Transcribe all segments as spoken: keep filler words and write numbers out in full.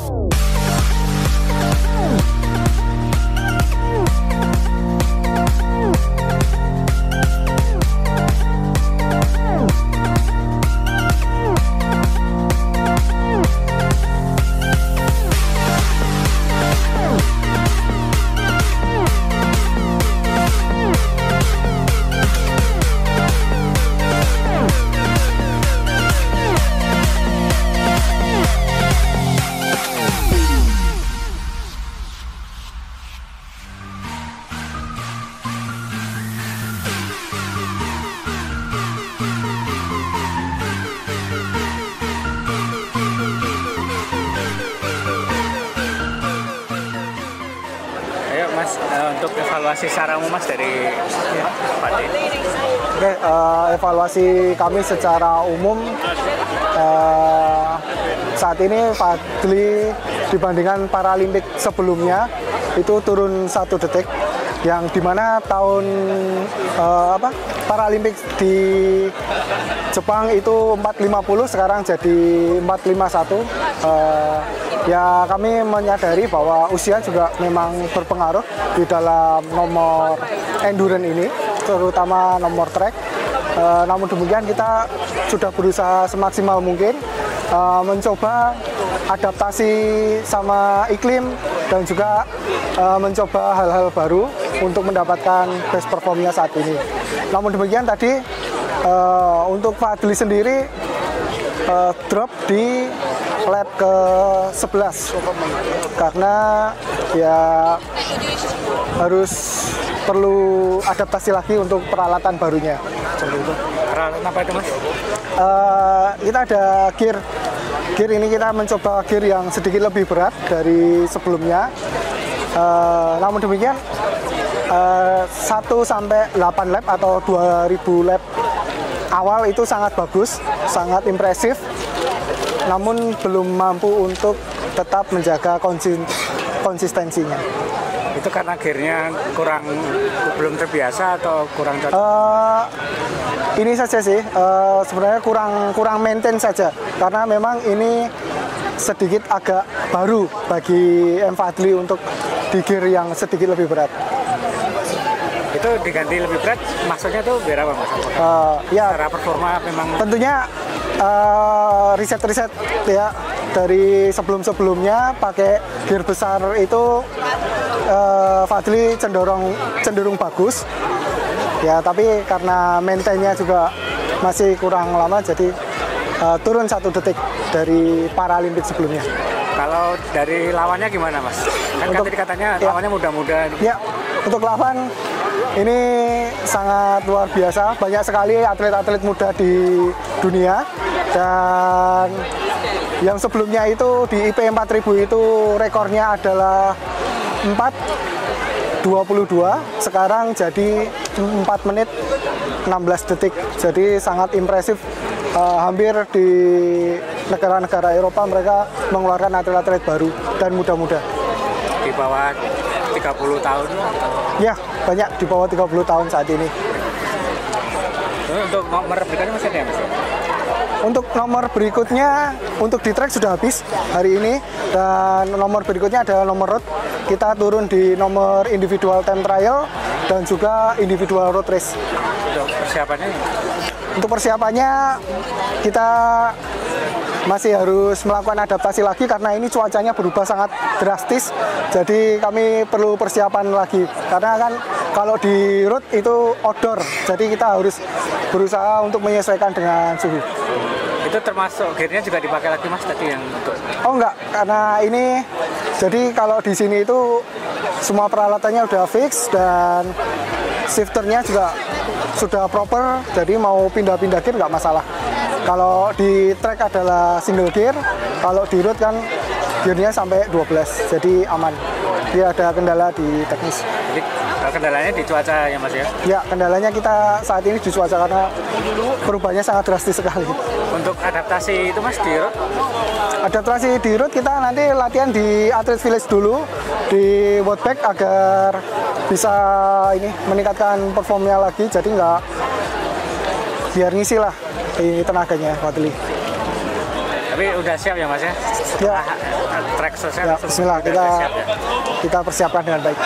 Untuk evaluasi secara umum Mas dari ya, Fadli. Oke, uh, evaluasi kami secara umum uh, saat ini Fadli dibandingkan Paralimpik sebelumnya itu turun satu detik, yang dimana tahun uh, apa Paralimpik di Jepang itu empat lima puluh, sekarang jadi empat lima satu. Uh, ya kami menyadari bahwa usia juga memang berpengaruh di dalam nomor endurance ini, terutama nomor trek. Uh, namun demikian kita sudah berusaha semaksimal mungkin uh, mencoba adaptasi sama iklim dan juga uh, mencoba hal-hal baru untuk mendapatkan best performnya saat ini. Namun demikian tadi uh, untuk Fadli sendiri uh, drop di lap ke sebelas karena ya harus perlu adaptasi lagi untuk peralatan barunya. Peralatan apa itu Mas? Uh, kita ada gear. Gear ini kita mencoba gear yang sedikit lebih berat dari sebelumnya. Uh, namun demikian uh, satu sampai delapan lap atau dua ribu lap awal itu sangat bagus, sangat impresif. Namun belum mampu untuk tetap menjaga konsistensinya. Itu karena gearnya kurang belum terbiasa atau kurang cocok? Uh, ini saja sih, uh, sebenarnya kurang kurang maintain saja, karena memang ini sedikit agak baru bagi M Fadli untuk di gear yang sedikit lebih berat. Itu diganti lebih berat, maksudnya tuh biar apa Mas? Uh, ya, secara performa memang tentunya uh, riset-riset ya dari sebelum-sebelumnya pakai gear besar itu uh, Fadli cenderung cenderung bagus ya, tapi karena maintainnya juga masih kurang lama, jadi uh, turun satu detik dari Paralimpik sebelumnya. Kalau dari lawannya gimana Mas? Kan untuk, tadi katanya ya, lawannya muda-muda. Ya, untuk lawan ini sangat luar biasa, banyak sekali atlet-atlet muda di dunia, dan yang sebelumnya itu di I P empat ribu itu rekornya adalah empat dua puluh dua, sekarang jadi empat menit enam belas detik, jadi sangat impresif. Uh, hampir di negara-negara Eropa mereka mengeluarkan atlet-atlet baru dan muda-muda. Di bawah tiga puluh tahun? Ya, banyak di bawah tiga puluh tahun saat ini. Untuk nomor berikutnya masih ada ya Mas? Untuk nomor berikutnya, untuk di track sudah habis hari ini, dan nomor berikutnya adalah nomor road. Kita turun di nomor individual time trial dan juga individual road race. Untuk persiapannya? Untuk persiapannya kita masih harus melakukan adaptasi lagi karena ini cuacanya berubah sangat drastis. Jadi kami perlu persiapan lagi karena kan kalau di road itu outdoor, jadi kita harus berusaha untuk menyesuaikan dengan suhu. Itu termasuk gearnya juga dipakai lagi Mas tadi yang untuk? Oh enggak, karena ini jadi kalau di sini itu semua peralatannya udah fix dan shifternya juga sudah proper, jadi mau pindah-pindah gear nggak masalah. Kalau di track adalah single gear, kalau di road kan gearnya sampai dua belas, jadi aman. Dia ada kendala di teknis. Jadi kendalanya di cuaca ya Mas ya? Ya, kendalanya kita saat ini di cuaca karena perubahannya sangat drastis sekali. Untuk adaptasi itu Mas di road? Adaptasi di road kita nanti latihan di Athlete Village dulu, di Worldpack agar bisa ini meningkatkan performnya lagi, jadi nggak biar ngisi lah di tenaganya Fadli. Tapi udah siap ya Mas ya? Ya. Setelah track sosial Ya, Bismillah, udah kita siap ya? kita persiapkan dengan baik.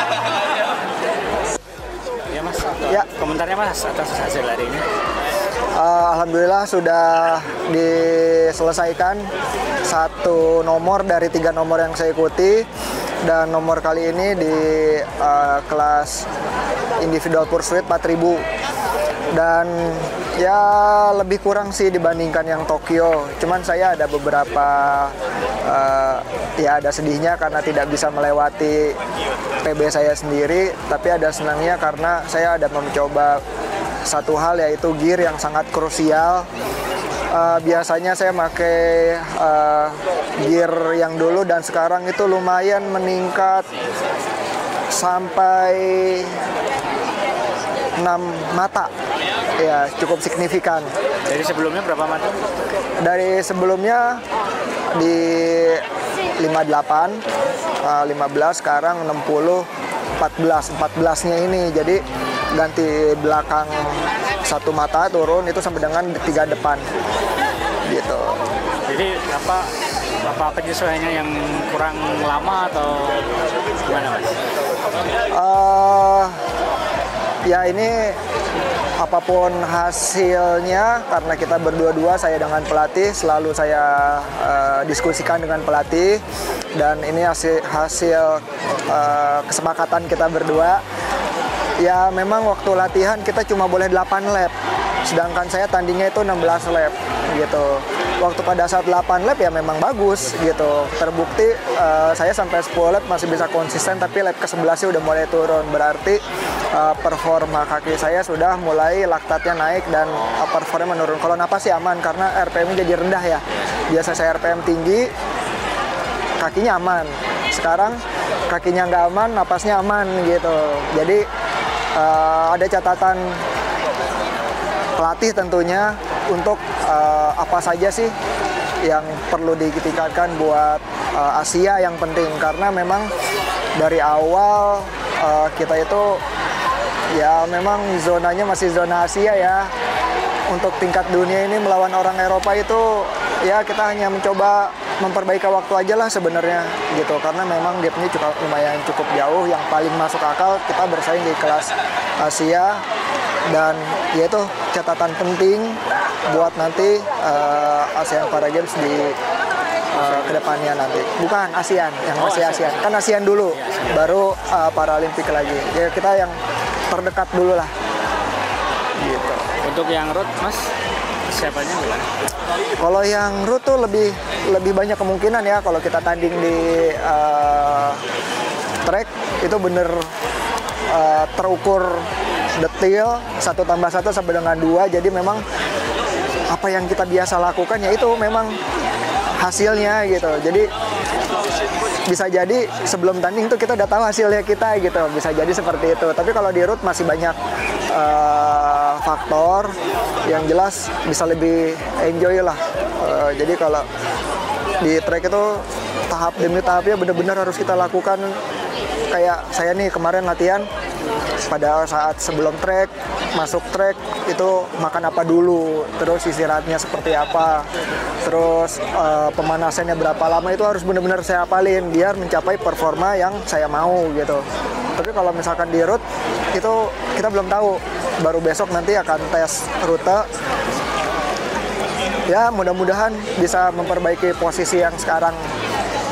Ya Mas, untuk Ya. komentarnya Mas atas hasil hari ini. Uh, Alhamdulillah sudah diselesaikan satu nomor dari tiga nomor yang saya ikuti, dan nomor kali ini di uh, kelas individual pursuit empat ribu, dan ya lebih kurang sih dibandingkan yang Tokyo. Cuman saya ada beberapa uh, ya ada sedihnya karena tidak bisa melewati P B saya sendiri, tapi ada senangnya karena saya ada mencoba satu hal, yaitu gear yang sangat krusial. Uh, biasanya saya pakai uh, gear yang dulu, dan sekarang itu lumayan meningkat sampai enam mata. Ya, cukup signifikan. Jadi sebelumnya berapa mata? Dari sebelumnya di lima puluh delapan, uh, lima belas, sekarang enam puluh, empat belas. empat belasnya ini, jadi ganti belakang satu mata turun itu sampai dengan tiga depan gitu. Jadi apa apa penyesuaiannya yang kurang lama atau gimana Mas? Uh, ya ini apapun hasilnya, karena kita berdua-dua, saya dengan pelatih selalu saya uh, diskusikan dengan pelatih, dan ini hasil, hasil uh, kesepakatan kita berdua. Ya memang waktu latihan kita cuma boleh delapan lap, sedangkan saya tandingnya itu enam belas lap gitu. Waktu pada saat delapan lap ya memang bagus gitu. Terbukti uh, saya sampai sepuluh lap masih bisa konsisten, tapi lap ke sebelas udah mulai turun. Berarti uh, performa kaki saya sudah mulai laktatnya naik dan uh, performanya menurun. Kalau napas sih aman karena R P M-nya jadi rendah ya. Biasa saya R P M tinggi, kakinya aman. Sekarang kakinya nggak aman, napasnya aman gitu. Jadi uh, ada catatan pelatih tentunya untuk uh, apa saja sih yang perlu ditingkatkan buat uh, Asia yang penting, karena memang dari awal uh, kita itu ya memang zonanya masih zona Asia ya. Untuk tingkat dunia ini melawan orang Eropa itu ya kita hanya mencoba memperbaiki waktu aja lah sebenarnya gitu, karena memang gapnya cukup lumayan cukup jauh. Yang paling masuk akal kita bersaing di kelas Asia, dan yaitu catatan penting buat nanti uh, ASEAN Para Games di uh, kedepannya nanti. Bukan ASEAN, yang masih ASEAN. Kan ASEAN dulu, baru uh, Paralimpik lagi. Ya kita yang terdekat dulu lah. Gitu. Untuk yang road Mas, siapanya gimana? Kalau yang road tuh lebih lebih banyak kemungkinan ya, kalau kita tanding di uh, track itu bener uh, terukur detail, satu tambah satu sampai dengan dua. Jadi memang apa yang kita biasa lakukan ya itu memang hasilnya gitu. Jadi bisa jadi sebelum tanding tuh kita udah tahu hasilnya kita gitu, bisa jadi seperti itu. Tapi kalau di road masih banyak uh, faktor yang jelas bisa lebih enjoy lah. Uh, jadi kalau di track itu tahap demi tahapnya benar-benar harus kita lakukan. Kayak saya nih kemarin latihan, pada saat sebelum track, masuk track itu makan apa dulu, terus istirahatnya seperti apa, terus uh, pemanasannya berapa lama, itu harus benar-benar saya hafalin biar mencapai performa yang saya mau gitu. Tapi kalau misalkan di road itu kita belum tahu, baru besok nanti akan tes rute. Ya mudah-mudahan bisa memperbaiki posisi yang sekarang